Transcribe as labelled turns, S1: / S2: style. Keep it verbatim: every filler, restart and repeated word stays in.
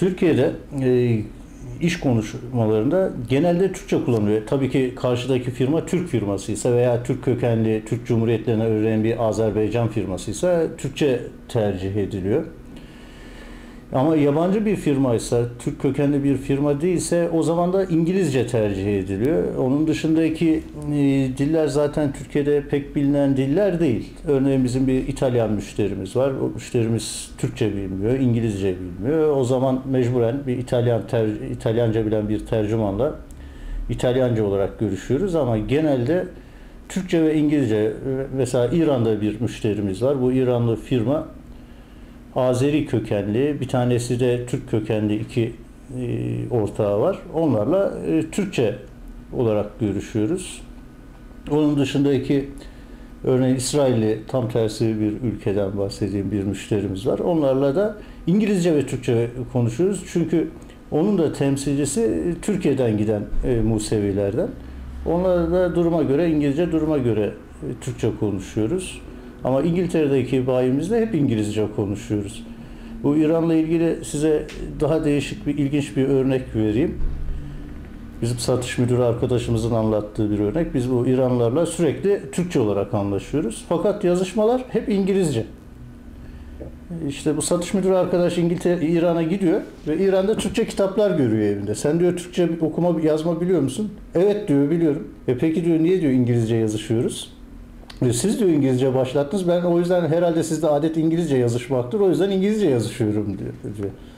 S1: Türkiye'de e, iş konuşmalarında genelde Türkçe kullanılıyor. Tabii ki karşıdaki firma Türk firmasıysa veya Türk kökenli, Türk Cumhuriyetlerine öğrenen bir Azerbaycan firmasıysa Türkçe tercih ediliyor. Ama yabancı bir firmaysa, Türk kökenli bir firma değilse o zaman da İngilizce tercih ediliyor. Onun dışındaki e, diller zaten Türkiye'de pek bilinen diller değil. Örneğin bizim bir İtalyan müşterimiz var. O müşterimiz Türkçe bilmiyor, İngilizce bilmiyor. O zaman mecburen bir İtalyan ter, İtalyanca bilen bir tercümanla İtalyanca olarak görüşüyoruz ama genelde Türkçe ve İngilizce. Mesela İran'da bir müşterimiz var. Bu İranlı firma Azeri kökenli, bir tanesi de Türk kökenli iki e, ortağı var. Onlarla e, Türkçe olarak görüşüyoruz. Onun dışındaki örneğin İsrailli, tam tersi bir ülkeden bahsedeyim, bir müşterimiz var. Onlarla da İngilizce ve Türkçe konuşuyoruz. Çünkü onun da temsilcisi Türkiye'den giden e, Musevilerden. Onlarla da duruma göre İngilizce, duruma göre e, Türkçe konuşuyoruz. Ama İngiltere'deki bayimizle hep İngilizce konuşuyoruz. Bu İran'la ilgili size daha değişik bir, ilginç bir örnek vereyim. Bizim satış müdürü arkadaşımızın anlattığı bir örnek. Biz bu İranlılarla sürekli Türkçe olarak anlaşıyoruz. Fakat yazışmalar hep İngilizce. İşte bu satış müdürü arkadaş İngiltere, İran'a gidiyor ve İran'da Türkçe kitaplar görüyor evinde. Sen diyor Türkçe okuma yazma biliyor musun? Evet diyor, biliyorum. E peki diyor, niye diyor İngilizce yazışıyoruz? Siz diyor İngilizce başlattınız. Ben o yüzden herhalde sizde adet İngilizce yazışmaktır. O yüzden İngilizce yazışıyorum diyor. diyor.